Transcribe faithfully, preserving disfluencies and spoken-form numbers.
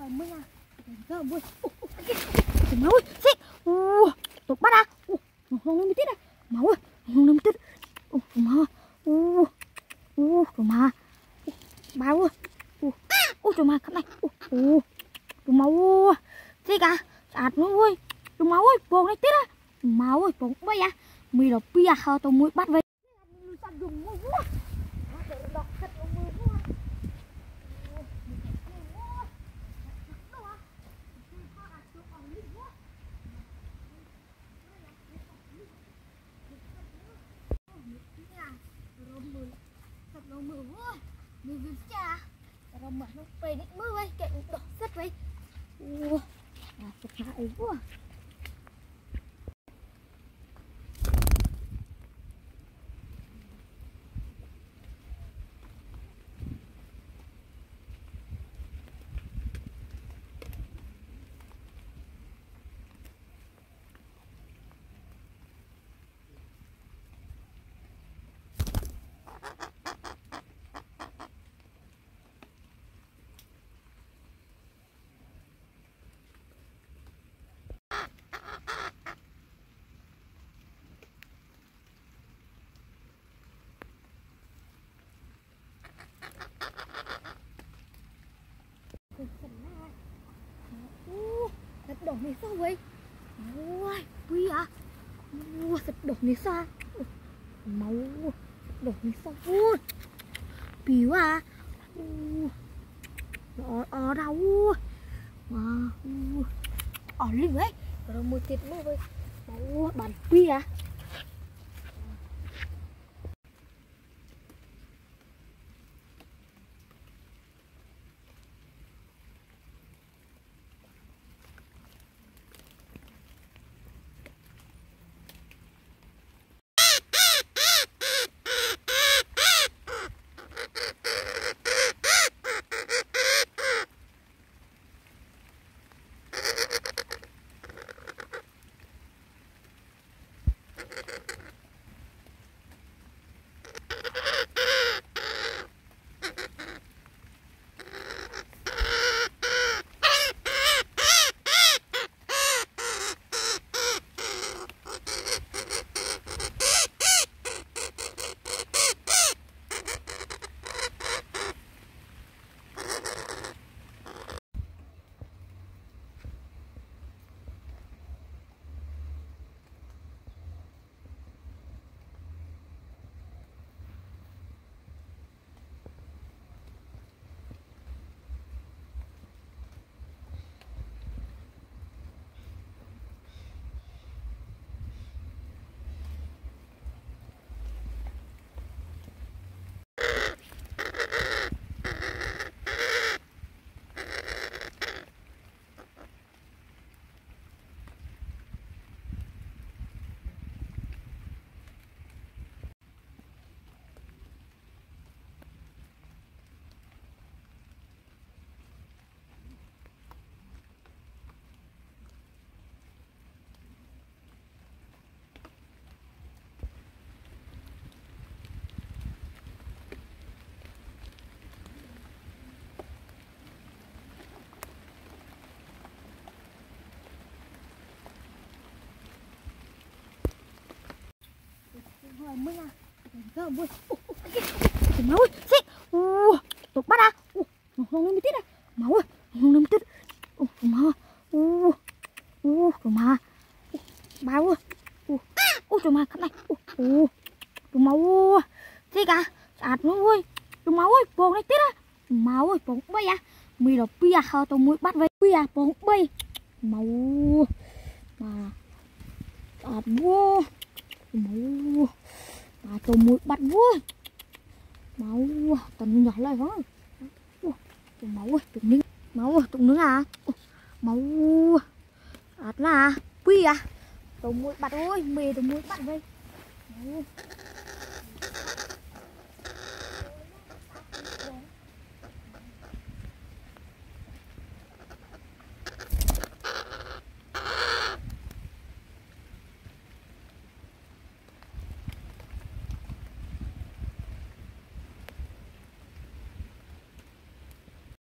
Mình à, giờ buổi, máu ơi, xích, tụt bắt à, không nên tít à, máu ơi, không nên tít, máu, tụi mà, máu ơi, tụi mà cái này, tụi máu, xích à, sạt nó ơi, tụi máu ơi, bồn này tít à, máu ơi, bồn bây à, mì đỏ pia hao tụi mũi bắt về. Mười viên trà, rồi mở nó về định mưa vậy, kệ đỏ rất vậy. Ủa, à, chụp lại quá. Sập đổ này sao vậy? Ôi, quý à? Ôi, sập đổ này sao? Máu đổ này sao? Ôi, bí à? Ôi, ở đâu? Mà, ở linh ấy, rồi một tiệt luôn vậy. Máu bàn quý à? Mình à, giờ buổi, máu ơi, xích, tụt bắt à, không nên tít à, máu ơi, không nên tít, máu, tụi mà, máu ơi, tụi mà cái này, tụi máu, xích à, sạt nó ơi, tụi máu ơi, bồn này tít à, máu ơi, bồn bay à, mì đỏ pia hao tụi mũi bắt về, pia bồn bay, máu, mà, sạt vô. Máu à, tụi mũi bắt vui máu tầm nhỏ lại quá tụi máu ơi tụi nướng máu ơi tụi nướng à máu ạt là quy à tụi mũi bắt ơi mì tụi mũi bắt vậy.